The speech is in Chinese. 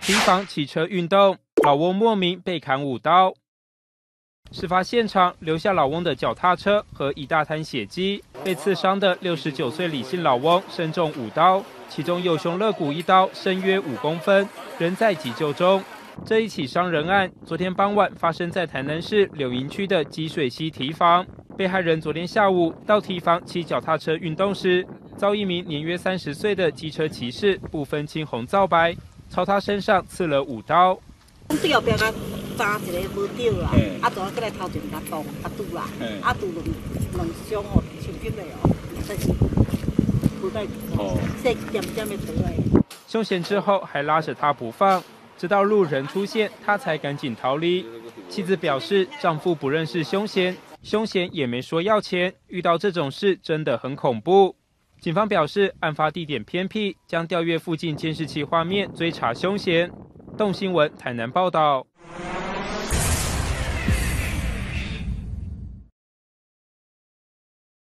提防骑车运动，老翁莫名被砍5刀。事发现场留下老翁的脚踏车和一大滩血迹，被刺伤的69岁李姓老翁身中5刀，其中右胸肋骨1刀，深约5公分，仍在急救中。这一起伤人案，昨天傍晚发生在台南市柳营区的积水溪堤防。被害人昨天下午到堤防骑脚踏车运动时，遭一名年约30岁的机车骑士不分青红皂白，朝他身上刺了5刀。 最后边扎一个无着啦，就过来头前甲撞拄啦，拄两伤哦，手筋的哦，这是不带这点点的疼爱。 凶嫌之后还拉着他不放，直到路人出现，他才赶紧逃离。妻子表示，丈夫不认识凶嫌，凶嫌也没说要钱，遇到这种事真的很恐怖。警方表示，案发地点偏僻，将调阅附近监视器画面追查凶嫌。动新闻台南报道。